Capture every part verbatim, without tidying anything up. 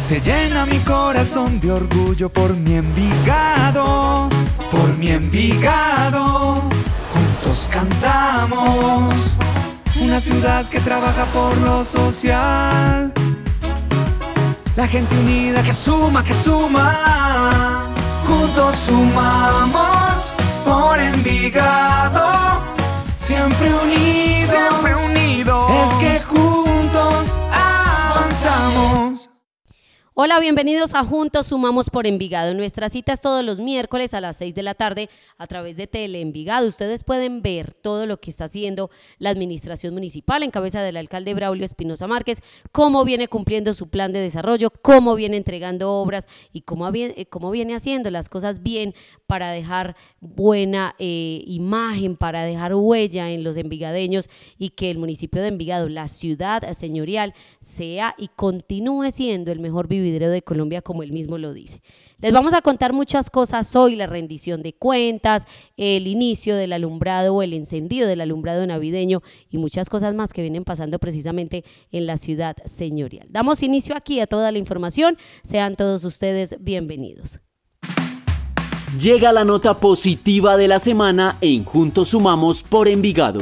Se llena mi corazón de orgullo por mi Envigado, por mi Envigado. Juntos cantamos, una ciudad que trabaja por lo social. La gente unida que suma, que suma. Juntos sumamos por Envigado. Siempre unidos, siempre unidos. Es que juntos avanzamos. Hola, bienvenidos a Juntos Sumamos por Envigado. Nuestra cita es todos los miércoles a las seis de la tarde a través de Tele Envigado. Ustedes pueden ver todo lo que está haciendo la administración municipal en cabeza del alcalde Braulio Espinosa Márquez, cómo viene cumpliendo su plan de desarrollo, cómo viene entregando obras y cómo, cómo viene haciendo las cosas bien para dejar buena eh, imagen, para dejar huella en los envigadeños y que el municipio de Envigado, la ciudad señorial, sea y continúe siendo el mejor vividero de Colombia, como él mismo lo dice. Les vamos a contar muchas cosas hoy: la rendición de cuentas, el inicio del alumbrado o el encendido del alumbrado navideño y muchas cosas más que vienen pasando precisamente en la ciudad señorial. Damos inicio aquí a toda la información. Sean todos ustedes bienvenidos. Llega la nota positiva de la semana en Juntos Sumamos por Envigado.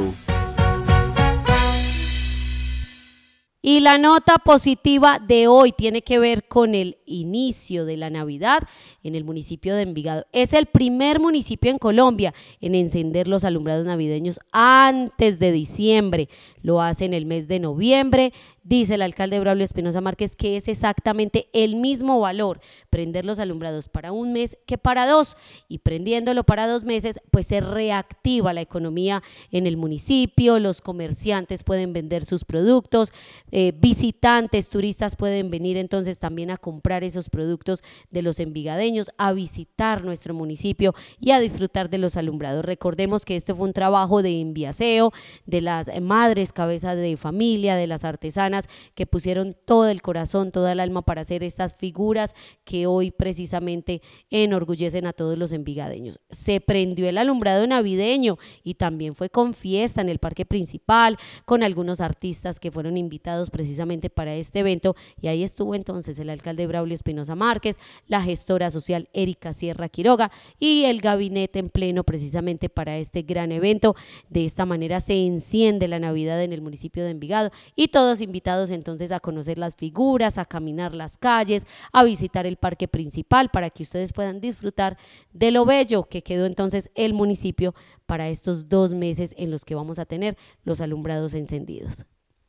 Y la nota positiva de hoy tiene que ver con el inicio de la Navidad en el municipio de Envigado. Es el primer municipio en Colombia en encender los alumbrados navideños antes de diciembre. Lo hace en el mes de noviembre. Dice el alcalde Braulio Espinosa Márquez que es exactamente el mismo valor prender los alumbrados para un mes que para dos, y prendiéndolo para dos meses pues se reactiva la economía en el municipio, los comerciantes pueden vender sus productos, eh, visitantes, turistas pueden venir entonces también a comprar esos productos de los envigadeños, a visitar nuestro municipio y a disfrutar de los alumbrados. Recordemos que este fue un trabajo de enviaseo de las madres, cabezas de familia, de las artesanas, que pusieron todo el corazón, toda el alma para hacer estas figuras que hoy precisamente enorgullecen a todos los envigadeños. Se prendió el alumbrado navideño y también fue con fiesta en el parque principal, con algunos artistas que fueron invitados precisamente para este evento, y ahí estuvo entonces el alcalde Braulio Espinosa Márquez, la gestora social Erika Sierra Quiroga y el gabinete en pleno precisamente para este gran evento. De esta manera se enciende la Navidad en el municipio de Envigado y todos invitados entonces a conocer las figuras, a caminar las calles, a visitar el parque principal para que ustedes puedan disfrutar de lo bello que quedó entonces el municipio para estos dos meses en los que vamos a tener los alumbrados encendidos.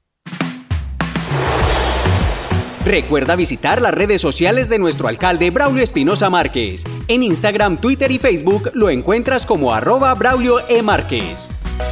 Recuerda visitar las redes sociales de nuestro alcalde Braulio Espinosa Márquez. En Instagram, Twitter y Facebook lo encuentras como arroba Braulio E. Márquez.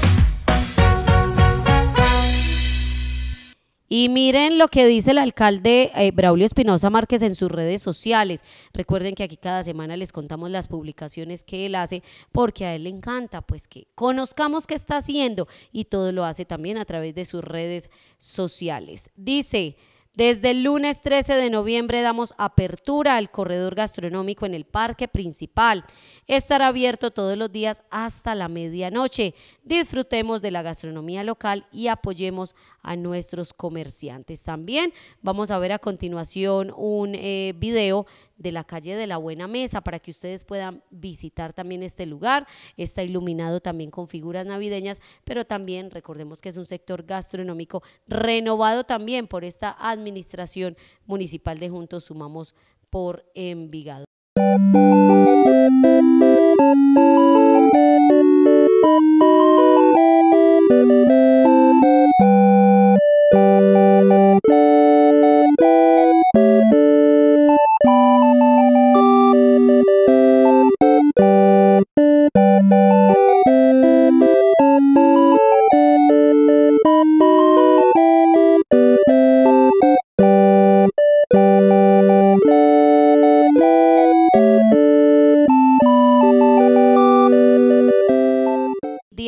Y miren lo que dice el alcalde eh, Braulio Espinosa Márquez en sus redes sociales. Recuerden que aquí cada semana les contamos las publicaciones que él hace, porque a él le encanta pues que conozcamos qué está haciendo, y todo lo hace también a través de sus redes sociales. Dice: desde el lunes trece de noviembre damos apertura al corredor gastronómico en el parque principal. Estará abierto todos los días hasta la medianoche. Disfrutemos de la gastronomía local y apoyemos a nuestros comerciantes. También vamos a ver a continuación un eh, video de la calle de la Buena Mesa para que ustedes puedan visitar también este lugar. Está iluminado también con figuras navideñas, pero también recordemos que es un sector gastronómico renovado también por esta administración municipal de Juntos Sumamos por Envigado.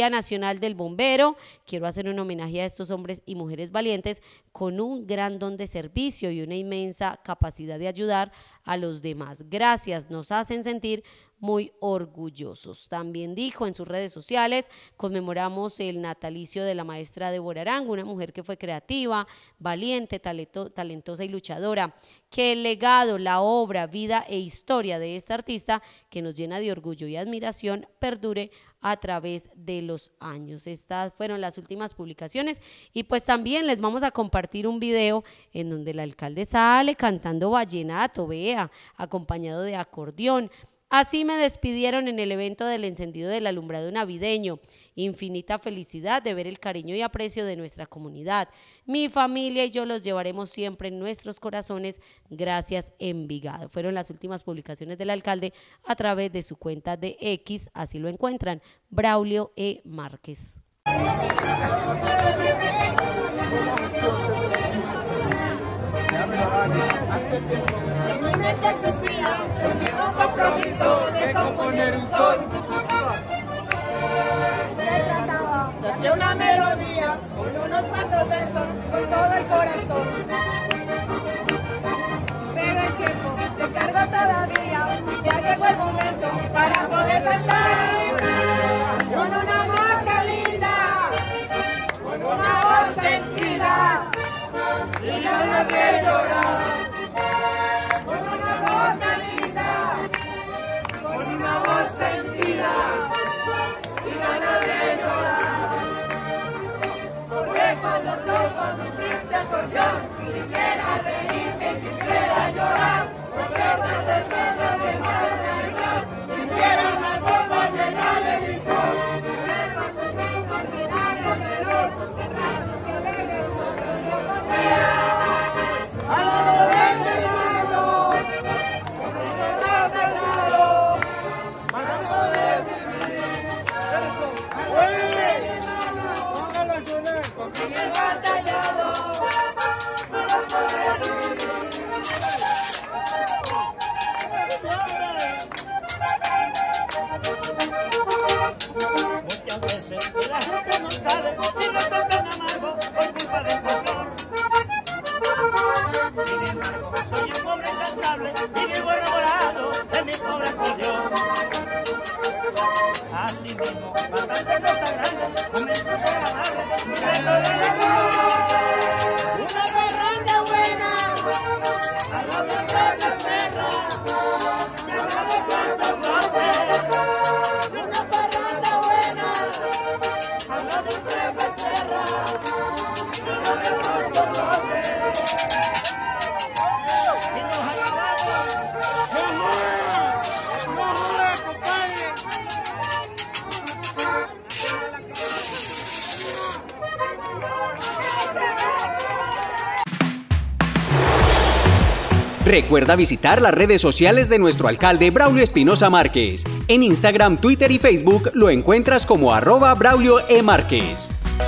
Día Nacional del Bombero. Quiero hacer un homenaje a estos hombres y mujeres valientes con un gran don de servicio y una inmensa capacidad de ayudar a los demás. Gracias, nos hacen sentir muy orgullosos. También dijo en sus redes sociales, conmemoramos el natalicio de la maestra Débora Arango, una mujer que fue creativa, valiente, talento, talentosa y luchadora. Que el legado, la obra, vida e historia de esta artista, que nos llena de orgullo y admiración, perdure a través de los años. Estas fueron las últimas publicaciones y pues también les vamos a compartir un video en donde el alcalde sale cantando vallenato, vea, acompañado de acordeón. Así me despidieron en el evento del encendido del alumbrado navideño. Infinita felicidad de ver el cariño y aprecio de nuestra comunidad. Mi familia y yo los llevaremos siempre en nuestros corazones. Gracias, Envigado. Fueron las últimas publicaciones del alcalde a través de su cuenta de X. Así lo encuentran, Braulio E. Márquez. En mi mente existía un compromiso de componer un sol. Se trataba de hacer una melodía con unos cuantos versos con todo el corazón. Pero el tiempo se cargó todavía, ya llegó el momento para poder cantar con una boca linda, con una voz sentida, y ganas de llorar. Quisiera reírme, quisiera llorar, porque tantas cosas me hacen llorar. Quisiera una copa llena de licor, quisiera conmigo olvidar el reloj, de ratos que alegres cuando yo comía. A la poder del mundo, con el reloj calmado, para poder vivir. Con Miguel batallado. Muchas veces la gente no sabe y no tocan amargo por culpa del folclor. Sin embargo, soy un hombre incansable y vivo enamorado de mi pobre acordeón. Así mismo, bastante no tan grande, un momento agradable, mirando de una parranda buena, a los de la tierra, y a los de cuantos montes. Una parranda buena, a los de la becerra, y a los de cuantos montes. Y nos acabamos. ¡No jodas! ¡No jodas, compadre! Recuerda visitar las redes sociales de nuestro alcalde Braulio Espinosa Márquez. En Instagram, Twitter y Facebook lo encuentras como arroba Braulio E. Márquez.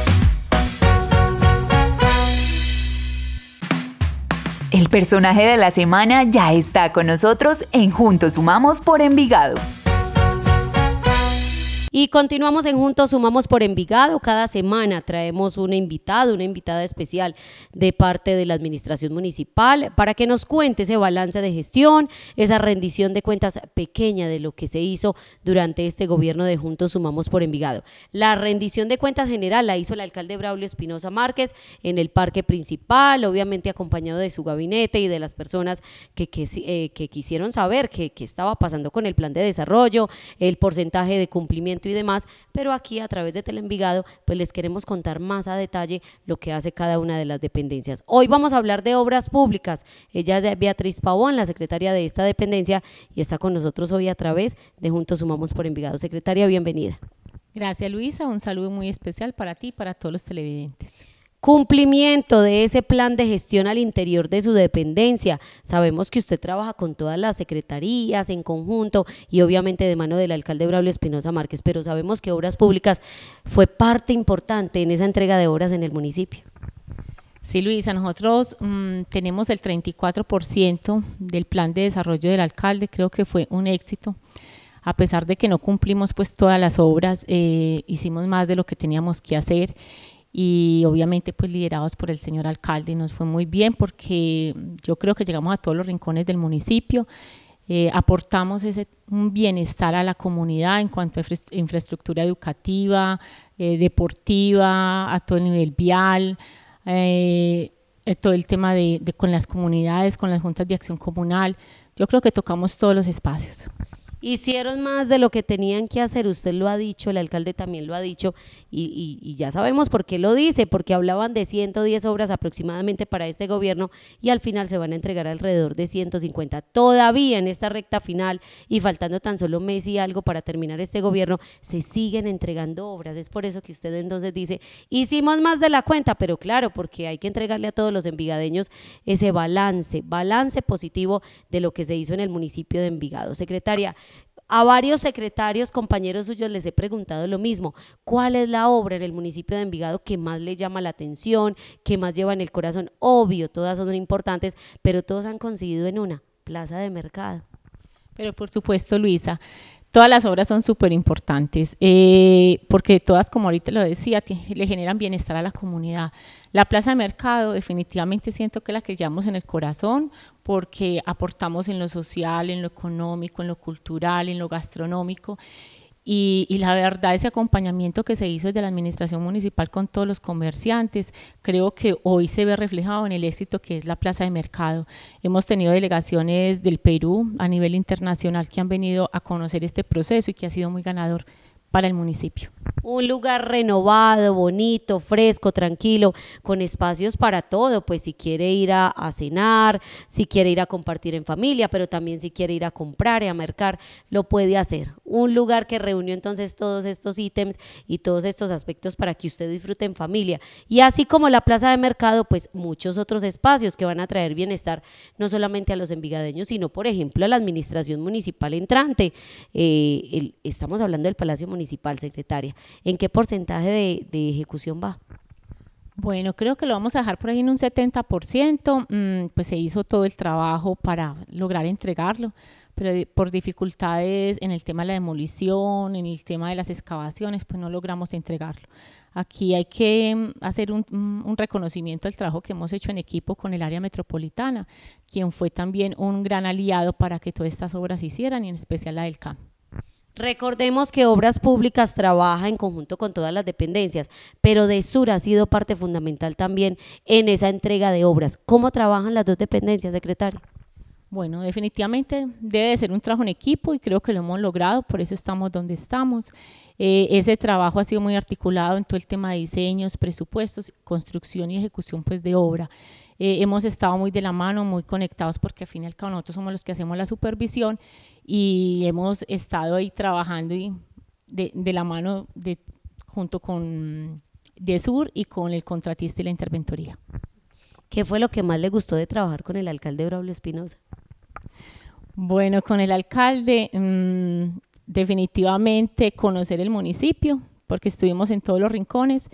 El personaje de la semana ya está con nosotros en Juntos Sumamos por Envigado. Y continuamos en Juntos Sumamos por Envigado. Cada semana traemos un invitado, una invitada especial de parte de la administración municipal para que nos cuente ese balance de gestión, esa rendición de cuentas pequeña de lo que se hizo durante este gobierno de Juntos Sumamos por Envigado. La rendición de cuentas general la hizo el alcalde Braulio Espinosa Márquez en el parque principal, obviamente acompañado de su gabinete y de las personas que, que, eh, que quisieron saber qué estaba pasando con el plan de desarrollo, el porcentaje de cumplimiento y demás, pero aquí a través de Teleenvigado pues les queremos contar más a detalle lo que hace cada una de las dependencias. Hoy vamos a hablar de obras públicas. Ella es Beatriz Pavón, la secretaria de esta dependencia, y está con nosotros hoy a través de Juntos Sumamos por Envigado. Secretaria, bienvenida. Gracias, Luisa, un saludo muy especial para ti y para todos los televidentes. Cumplimiento de ese plan de gestión al interior de su dependencia. Sabemos que usted trabaja con todas las secretarías en conjunto y obviamente de mano del alcalde Braulio Espinosa Márquez, pero sabemos que Obras Públicas fue parte importante en esa entrega de obras en el municipio. Sí, Luisa, nosotros mmm, tenemos el treinta y cuatro por ciento del plan de desarrollo del alcalde, creo que fue un éxito. a pesar de que no cumplimos pues todas las obras, eh, hicimos más de lo que teníamos que hacer y obviamente pues liderados por el señor alcalde nos fue muy bien porque yo creo que llegamos a todos los rincones del municipio, eh, aportamos ese un bienestar a la comunidad en cuanto a infra- infraestructura educativa, eh, deportiva, a todo el nivel vial, eh, todo el tema de, de con las comunidades, con las juntas de acción comunal. Yo creo que tocamos todos los espacios. Hicieron más de lo que tenían que hacer, usted lo ha dicho, el alcalde también lo ha dicho, y, y, y ya sabemos por qué lo dice, porque hablaban de ciento diez obras aproximadamente para este gobierno y al final se van a entregar alrededor de ciento cincuenta. Todavía en esta recta final y faltando tan solo un mes y algo para terminar este gobierno, se siguen entregando obras. Es por eso que usted entonces dice, hicimos más de la cuenta, pero claro, porque hay que entregarle a todos los envigadeños ese balance, balance positivo de lo que se hizo en el municipio de Envigado. Secretaria, a varios secretarios, compañeros suyos, les he preguntado lo mismo. ¿Cuál es la obra en el municipio de Envigado que más le llama la atención, que más lleva en el corazón? Obvio, todas son importantes, pero todos han coincidido en una, plaza de mercado. Pero por supuesto, Luisa, todas las obras son súper importantes, eh, porque todas, como ahorita lo decía, le generan bienestar a la comunidad. La plaza de mercado definitivamente siento que es la que llevamos en el corazón, porque aportamos en lo social, en lo económico, en lo cultural, en lo gastronómico, y, y la verdad ese acompañamiento que se hizo desde la administración municipal con todos los comerciantes, creo que hoy se ve reflejado en el éxito que es la plaza de mercado. Hemos tenido delegaciones del Perú a nivel internacional que han venido a conocer este proceso y que ha sido muy ganador para el municipio. Un lugar renovado, bonito, fresco, tranquilo, con espacios para todo, pues si quiere ir a, a cenar, si quiere ir a compartir en familia, pero también si quiere ir a comprar y a mercar, lo puede hacer. Un lugar que reunió entonces todos estos ítems y todos estos aspectos para que usted disfrute en familia. Y así como la plaza de mercado, pues muchos otros espacios que van a traer bienestar, no solamente a los envigadeños, sino por ejemplo a la administración municipal entrante. Eh, el, estamos hablando del Palacio Municipal. Municipal, secretaria. ¿En qué porcentaje de, de ejecución va? Bueno, creo que lo vamos a dejar por ahí en un setenta por ciento, mm, pues se hizo todo el trabajo para lograr entregarlo, pero por dificultades en el tema de la demolición, en el tema de las excavaciones, pues no logramos entregarlo. Aquí hay que hacer un, un reconocimiento al trabajo que hemos hecho en equipo con el área metropolitana, quien fue también un gran aliado para que todas estas obras se hicieran, y en especial la del C A M. Recordemos que Obras Públicas trabaja en conjunto con todas las dependencias, pero DESUR ha sido parte fundamental también en esa entrega de obras. ¿Cómo trabajan las dos dependencias, secretaria? Bueno, definitivamente debe de ser un trabajo en equipo y creo que lo hemos logrado, por eso estamos donde estamos. Eh, ese trabajo ha sido muy articulado en todo el tema de diseños, presupuestos, construcción y ejecución pues de obra. Eh, hemos estado muy de la mano, muy conectados, porque al fin y al cabo nosotros somos los que hacemos la supervisión y hemos estado ahí trabajando y de, de la mano de, junto con DESUR y con el contratista y la interventoría. ¿Qué fue lo que más le gustó de trabajar con el alcalde Braulio Espinosa? Bueno, con el alcalde mmm, definitivamente conocer el municipio, porque estuvimos en todos los rincones,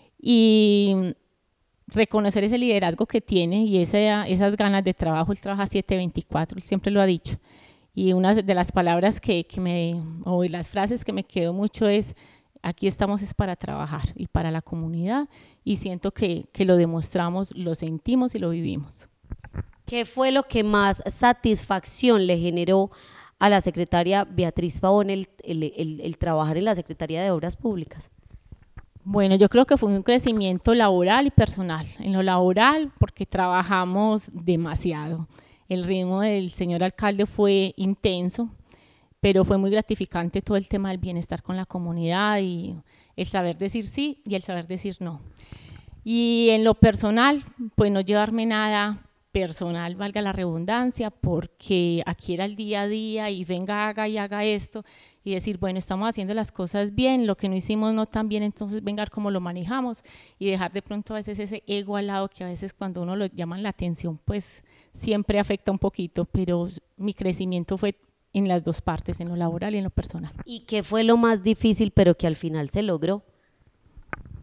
y reconocer ese liderazgo que tiene y esa, esas ganas de trabajo. Él trabaja siete veinticuatro, él siempre lo ha dicho, y una de las palabras que, que me, o las frases que me quedó mucho es: aquí estamos es para trabajar y para la comunidad, y siento que, que lo demostramos, lo sentimos y lo vivimos. ¿Qué fue lo que más satisfacción le generó a la secretaria Beatriz Pavón el, el, el, el trabajar en la Secretaría de Obras Públicas? Bueno, yo creo que fue un crecimiento laboral y personal. En lo laboral, porque trabajamos demasiado. El ritmo del señor alcalde fue intenso, pero fue muy gratificante todo el tema del bienestar con la comunidad y el saber decir sí y el saber decir no. Y en lo personal, pues no llevarme nada personal, valga la redundancia, porque aquí era el día a día y venga, haga y haga esto, y decir, bueno, estamos haciendo las cosas bien, lo que no hicimos no tan bien, entonces venga cómo lo manejamos, y dejar de pronto a veces ese ego al lado, que a veces cuando uno lo llaman la atención, pues siempre afecta un poquito, pero mi crecimiento fue en las dos partes, en lo laboral y en lo personal. ¿Y qué fue lo más difícil, pero que al final se logró?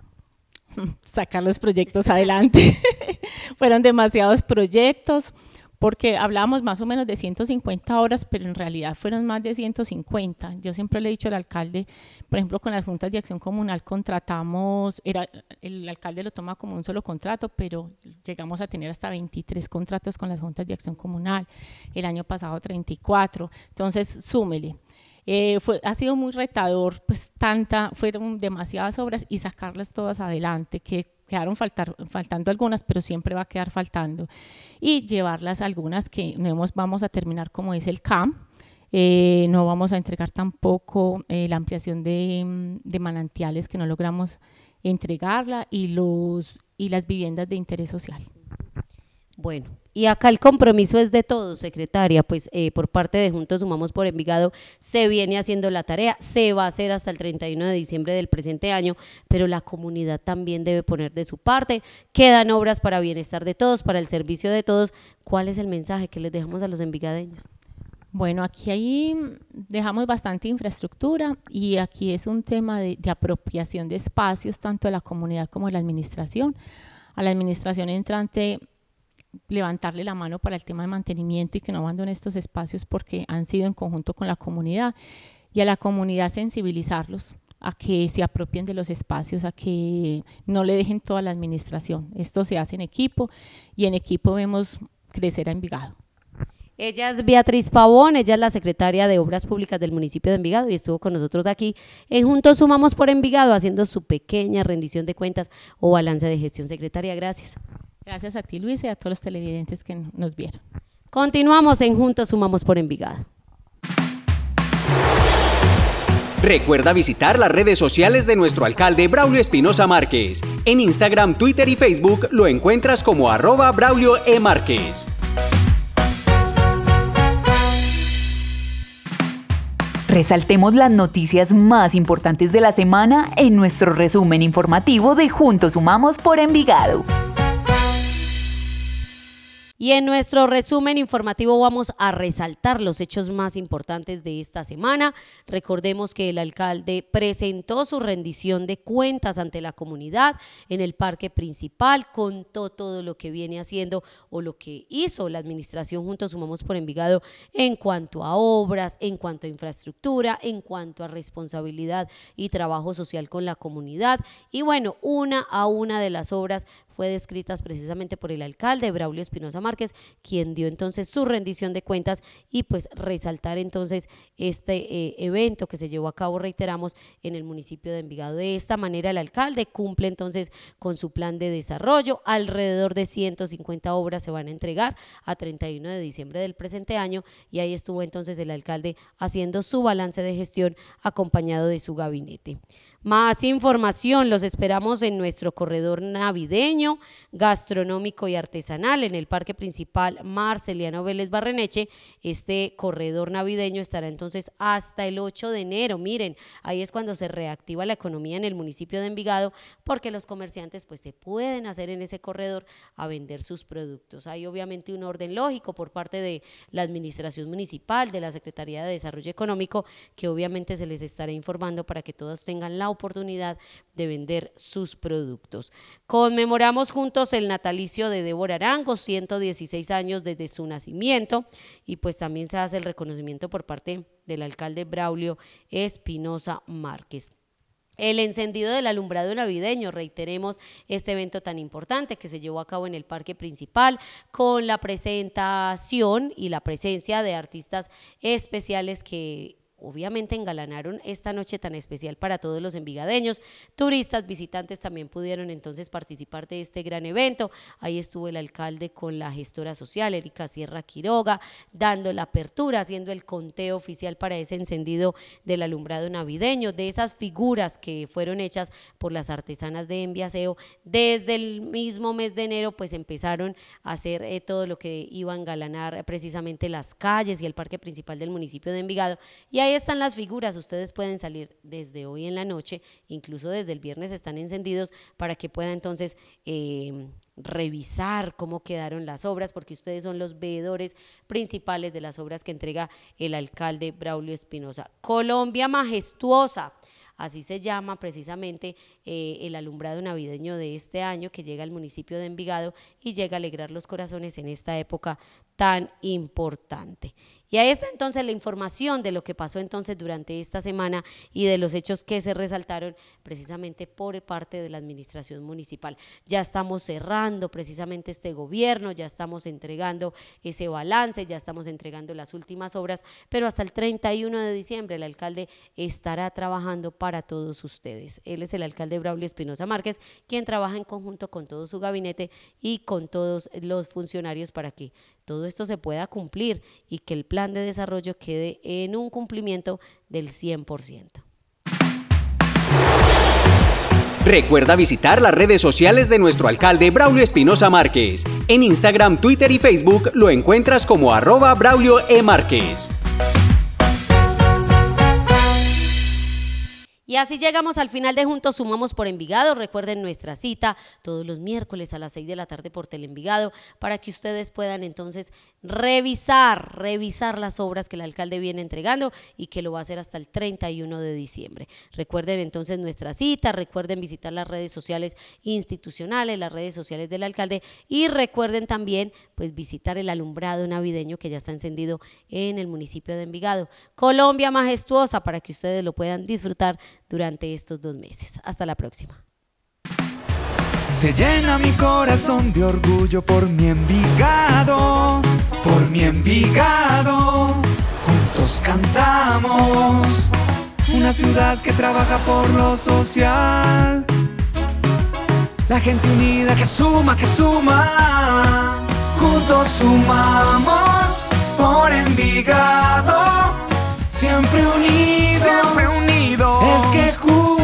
Sacar los proyectos adelante. Fueron demasiados proyectos, porque hablábamos más o menos de ciento cincuenta horas, pero en realidad fueron más de ciento cincuenta. Yo siempre le he dicho al alcalde, por ejemplo, con las juntas de acción comunal contratamos, era, el alcalde lo toma como un solo contrato, pero llegamos a tener hasta veintitrés contratos con las juntas de acción comunal, el año pasado treinta y cuatro, entonces súmele. Eh, fue, ha sido muy retador, pues tanta, fueron demasiadas obras y sacarlas todas adelante, que quedaron faltar, faltando algunas, pero siempre va a quedar faltando, y llevarlas algunas que no hemos, vamos a terminar, como es el C A M, eh, no vamos a entregar tampoco eh, la ampliación de, de manantiales, que no logramos entregarla, y, los, y las viviendas de interés social. Bueno, y acá el compromiso es de todos, secretaria, pues eh, por parte de Juntos Sumamos por Envigado se viene haciendo la tarea, se va a hacer hasta el treinta y uno de diciembre del presente año, pero la comunidad también debe poner de su parte, quedan obras para bienestar de todos, para el servicio de todos. ¿Cuál es el mensaje que les dejamos a los envigadeños? Bueno, aquí ahí dejamos bastante infraestructura y aquí es un tema de, de apropiación de espacios, tanto de la comunidad como de la administración. A la administración entrante, levantarle la mano para el tema de mantenimiento y que no abandonen estos espacios porque han sido en conjunto con la comunidad, y a la comunidad sensibilizarlos a que se apropien de los espacios, a que no le dejen toda la administración. Esto se hace en equipo y en equipo vemos crecer a Envigado. Ella es Beatriz Pavón, ella es la secretaria de Obras Públicas del municipio de Envigado y estuvo con nosotros aquí en Juntos Sumamos por Envigado haciendo su pequeña rendición de cuentas o balance de gestión. Secretaria, gracias. Gracias a ti, Luis, y a todos los televidentes que nos vieron. Continuamos en Juntos Sumamos por Envigado. Recuerda visitar las redes sociales de nuestro alcalde Braulio Espinosa Márquez. En Instagram, Twitter y Facebook lo encuentras como arroba Braulio E. Márquez. Resaltemos las noticias más importantes de la semana en nuestro resumen informativo de Juntos Sumamos por Envigado. Y en nuestro resumen informativo vamos a resaltar los hechos más importantes de esta semana. Recordemos que el alcalde presentó su rendición de cuentas ante la comunidad en el parque principal, contó todo lo que viene haciendo o lo que hizo la administración Juntos Sumamos por Envigado en cuanto a obras, en cuanto a infraestructura, en cuanto a responsabilidad y trabajo social con la comunidad. Y bueno, una a una de las obras fue descritas precisamente por el alcalde Braulio Espinosa Márquez, quien dio entonces su rendición de cuentas y pues resaltar entonces este eh, evento que se llevó a cabo, reiteramos, en el municipio de Envigado. De esta manera el alcalde cumple entonces con su plan de desarrollo, alrededor de ciento cincuenta obras se van a entregar a treinta y uno de diciembre del presente año y ahí estuvo entonces el alcalde haciendo su balance de gestión acompañado de su gabinete. Más información los esperamos en nuestro corredor navideño, gastronómico y artesanal en el parque principal Marceliano Vélez Barreneche. Este corredor navideño estará entonces hasta el ocho de enero. Miren, ahí es cuando se reactiva la economía en el municipio de Envigado porque los comerciantes pues se pueden hacer en ese corredor a vender sus productos. Hay obviamente un orden lógico por parte de la administración municipal, de la Secretaría de Desarrollo Económico, que obviamente se les estará informando para que todos tengan la oportunidad de vender sus productos. Conmemoramos juntos el natalicio de Débora Arango, ciento dieciséis años desde su nacimiento, y pues también se hace el reconocimiento por parte del alcalde Braulio Espinosa Márquez. El encendido del alumbrado navideño, reiteremos este evento tan importante que se llevó a cabo en el parque principal con la presentación y la presencia de artistas especiales que obviamente engalanaron esta noche tan especial para todos los envigadeños. Turistas, visitantes también pudieron entonces participar de este gran evento. Ahí estuvo el alcalde con la gestora social, Erika Sierra Quiroga, dando la apertura, haciendo el conteo oficial para ese encendido del alumbrado navideño, de esas figuras que fueron hechas por las artesanas de Enviaseo. Desde el mismo mes de enero pues empezaron a hacer eh, todo lo que iba a engalanar eh, precisamente las calles y el parque principal del municipio de Envigado. Y ahí están las figuras, ustedes pueden salir desde hoy en la noche, incluso desde el viernes están encendidos para que puedan entonces eh, revisar cómo quedaron las obras, porque ustedes son los veedores principales de las obras que entrega el alcalde Braulio Espinosa. Colombia majestuosa. Así se llama precisamente eh, el alumbrado navideño de este año que llega al municipio de Envigado y llega a alegrar los corazones en esta época tan importante. Y ahí está entonces la información de lo que pasó entonces durante esta semana y de los hechos que se resaltaron precisamente por parte de la administración municipal. Ya estamos cerrando precisamente este gobierno, ya estamos entregando ese balance, ya estamos entregando las últimas obras, pero hasta el treinta y uno de diciembre el alcalde estará trabajando para todos ustedes. Él es el alcalde Braulio Espinosa Márquez, quien trabaja en conjunto con todo su gabinete y con todos los funcionarios para que todo esto se pueda cumplir y que el plan de desarrollo quede en un cumplimiento del cien por ciento. Recuerda visitar las redes sociales de nuestro alcalde Braulio Espinosa Márquez. En Instagram, Twitter y Facebook lo encuentras como arroba Braulio E. Márquez. Y así llegamos al final de Juntos Sumamos por Envigado. Recuerden nuestra cita todos los miércoles a las seis de la tarde por Teleenvigado para que ustedes puedan entonces revisar, revisar las obras que el alcalde viene entregando y que lo va a hacer hasta el treinta y uno de diciembre. Recuerden entonces nuestra cita, recuerden visitar las redes sociales institucionales, las redes sociales del alcalde y recuerden también pues visitar el alumbrado navideño que ya está encendido en el municipio de Envigado. Colombia majestuosa para que ustedes lo puedan disfrutar durante estos dos meses. Hasta la próxima. Se llena mi corazón de orgullo por mi Envigado, por mi Envigado. Juntos cantamos, una ciudad que trabaja por lo social. La gente unida que suma, que suma. Juntos sumamos por Envigado. Siempre unidos, siempre unidos. Es que juntos